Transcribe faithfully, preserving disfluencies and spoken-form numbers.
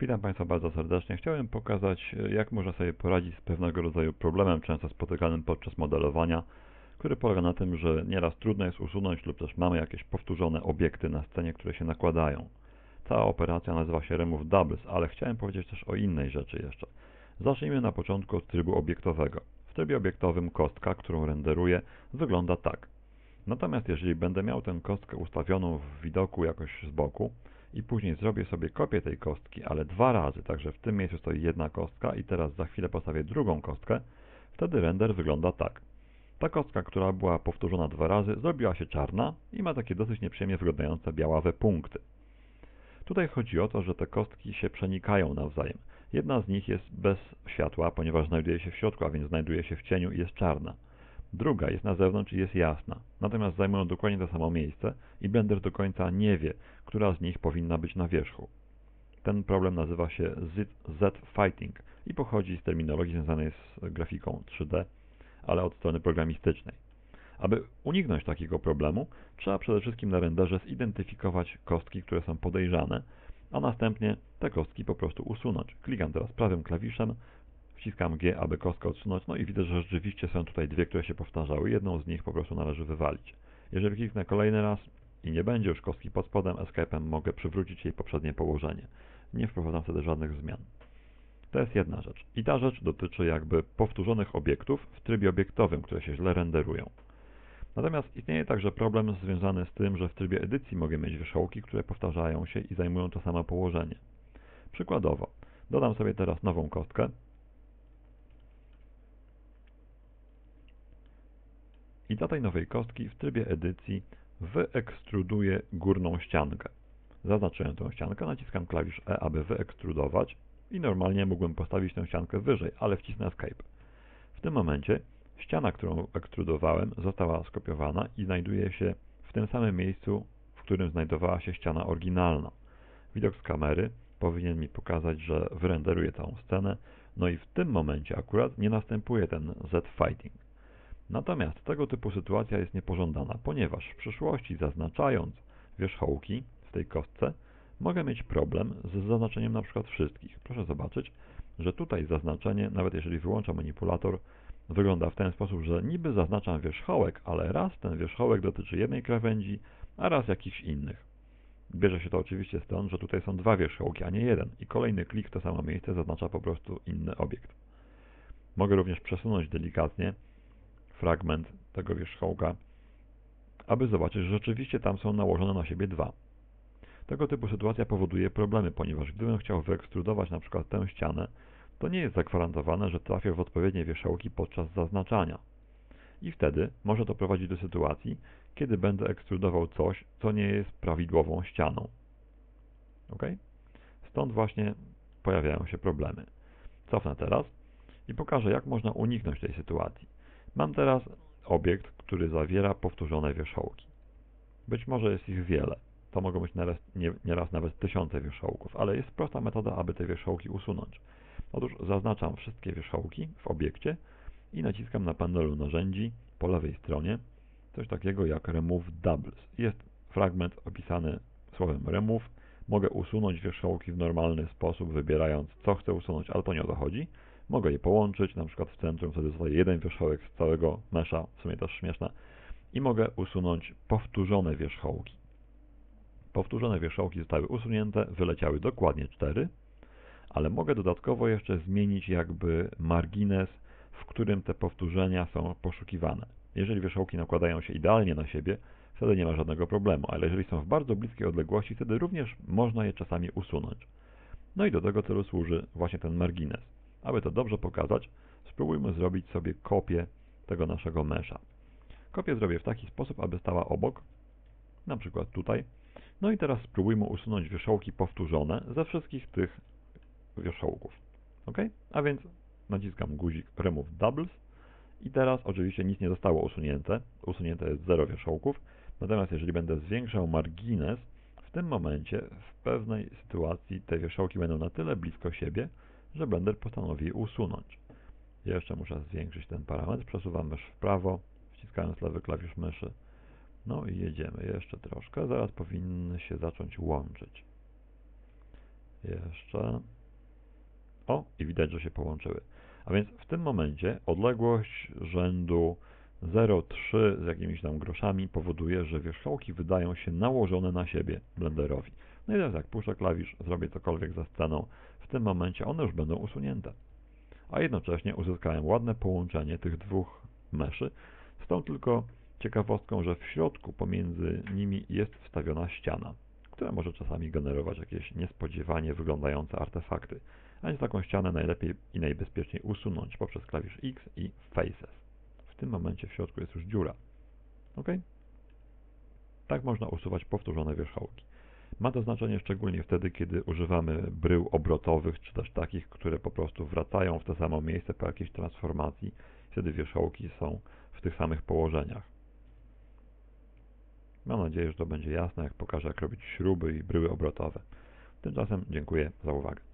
Witam Państwa bardzo serdecznie. Chciałem pokazać, jak można sobie poradzić z pewnego rodzaju problemem często spotykanym podczas modelowania, który polega na tym, że nieraz trudno jest usunąć lub też mamy jakieś powtórzone obiekty na scenie, które się nakładają. Cała operacja nazywa się Remove Doubles, ale chciałem powiedzieć też o innej rzeczy jeszcze. Zacznijmy na początku od trybu obiektowego. W trybie obiektowym kostka, którą renderuję, wygląda tak. Natomiast jeżeli będę miał tę kostkę ustawioną w widoku jakoś z boku i później zrobię sobie kopię tej kostki, ale dwa razy, także w tym miejscu stoi jedna kostka i teraz za chwilę postawię drugą kostkę, wtedy render wygląda tak. Ta kostka, która była powtórzona dwa razy, zrobiła się czarna i ma takie dosyć nieprzyjemnie wyglądające białawe punkty. Tutaj chodzi o to, że te kostki się przenikają nawzajem. Jedna z nich jest bez światła, ponieważ znajduje się w środku, a więc znajduje się w cieniu i jest czarna. Druga jest na zewnątrz i jest jasna, natomiast zajmują dokładnie to samo miejsce i Blender do końca nie wie, która z nich powinna być na wierzchu. Ten problem nazywa się Z-Fighting i pochodzi z terminologii związanej z grafiką trzy D, ale od strony programistycznej. Aby uniknąć takiego problemu, trzeba przede wszystkim na renderze zidentyfikować kostki, które są podejrzane, a następnie te kostki po prostu usunąć. Klikam teraz prawym klawiszem, wciskam G, aby kostkę odsunąć, no i widzę, że rzeczywiście są tutaj dwie, które się powtarzały. Jedną z nich po prostu należy wywalić. Jeżeli kliknę kolejny raz i nie będzie już kostki pod spodem, Escape'em mogę przywrócić jej poprzednie położenie. Nie wprowadzam wtedy żadnych zmian. To jest jedna rzecz. I ta rzecz dotyczy jakby powtórzonych obiektów w trybie obiektowym, które się źle renderują. Natomiast istnieje także problem związany z tym, że w trybie edycji mogę mieć wierzchołki, które powtarzają się i zajmują to samo położenie. Przykładowo, dodam sobie teraz nową kostkę i dla tej nowej kostki w trybie edycji wyekstruduję górną ściankę. Zaznaczyłem tę ściankę, naciskam klawisz E, aby wyekstrudować i normalnie mógłbym postawić tę ściankę wyżej, ale wcisnę Escape. W tym momencie ściana, którą ekstrudowałem, została skopiowana i znajduje się w tym samym miejscu, w którym znajdowała się ściana oryginalna. Widok z kamery powinien mi pokazać, że wyrenderuję całą scenę, no i w tym momencie akurat nie następuje ten Z-Fighting. Natomiast tego typu sytuacja jest niepożądana, ponieważ w przyszłości zaznaczając wierzchołki w tej kostce mogę mieć problem z zaznaczeniem na przykład wszystkich. Proszę zobaczyć, że tutaj zaznaczenie, nawet jeżeli wyłączam manipulator, wygląda w ten sposób, że niby zaznaczam wierzchołek, ale raz ten wierzchołek dotyczy jednej krawędzi, a raz jakichś innych. Bierze się to oczywiście stąd, że tutaj są dwa wierzchołki, a nie jeden i kolejny klik w to samo miejsce zaznacza po prostu inny obiekt. Mogę również przesunąć delikatnie fragment tego wierzchołka, aby zobaczyć, że rzeczywiście tam są nałożone na siebie dwa. Tego typu sytuacja powoduje problemy, ponieważ gdybym chciał wyekstrudować na przykład tę ścianę, to nie jest zagwarantowane, że trafię w odpowiednie wierzchołki podczas zaznaczania. I wtedy może to prowadzić do sytuacji, kiedy będę ekstrudował coś, co nie jest prawidłową ścianą. Ok? Stąd właśnie pojawiają się problemy. Cofnę teraz i pokażę, jak można uniknąć tej sytuacji. Mam teraz obiekt, który zawiera powtórzone wierzchołki. Być może jest ich wiele. To mogą być nieraz, nie, nieraz nawet tysiące wierzchołków, ale jest prosta metoda, aby te wierzchołki usunąć. Otóż zaznaczam wszystkie wierzchołki w obiekcie i naciskam na panelu narzędzi po lewej stronie coś takiego jak Remove Doubles. Jest fragment opisany słowem Remove. Mogę usunąć wierzchołki w normalny sposób, wybierając co chcę usunąć, ale to nie o to chodzi. Mogę je połączyć, na przykład w centrum wtedy zostaje jeden wierzchołek z całego mesza, w sumie też śmieszne. I mogę usunąć powtórzone wierzchołki. Powtórzone wierzchołki zostały usunięte, wyleciały dokładnie cztery, ale mogę dodatkowo jeszcze zmienić jakby margines, w którym te powtórzenia są poszukiwane. Jeżeli wierzchołki nakładają się idealnie na siebie, wtedy nie ma żadnego problemu, ale jeżeli są w bardzo bliskiej odległości, wtedy również można je czasami usunąć. No i do tego celu służy właśnie ten margines. Aby to dobrze pokazać, spróbujmy zrobić sobie kopię tego naszego mesza. Kopię zrobię w taki sposób, aby stała obok, na przykład tutaj. No i teraz spróbujmy usunąć wierzchołki powtórzone ze wszystkich tych wierzchołków. Ok? A więc naciskam guzik Remove Doubles i teraz oczywiście nic nie zostało usunięte. Usunięte jest zero wierzchołków. Natomiast jeżeli będę zwiększał margines, w tym momencie w pewnej sytuacji te wierzchołki będą na tyle blisko siebie, że Blender postanowi je usunąć. Jeszcze muszę zwiększyć ten parametr. Przesuwam mysz w prawo, wciskając lewy klawisz myszy. No i jedziemy jeszcze troszkę. Zaraz powinny się zacząć łączyć. Jeszcze. O, i widać, że się połączyły. A więc w tym momencie odległość rzędu zero przecinek trzy z jakimiś tam groszami powoduje, że wierzchołki wydają się nałożone na siebie blenderowi. No i teraz jak puszczę klawisz, zrobię cokolwiek za sceną, w tym momencie one już będą usunięte. A jednocześnie uzyskałem ładne połączenie tych dwóch meszy, z tą tylko ciekawostką, że w środku pomiędzy nimi jest wstawiona ściana, która może czasami generować jakieś niespodziewanie wyglądające artefakty. A więc taką ścianę najlepiej i najbezpieczniej usunąć poprzez klawisz X i Faces. W tym momencie w środku jest już dziura. OK? Tak można usuwać powtórzone wierzchołki. Ma to znaczenie szczególnie wtedy, kiedy używamy brył obrotowych, czy też takich, które po prostu wracają w to samo miejsce po jakiejś transformacji. Wtedy wierzchołki są w tych samych położeniach. Mam nadzieję, że to będzie jasne, jak pokażę, jak robić śruby i bryły obrotowe. Tymczasem dziękuję za uwagę.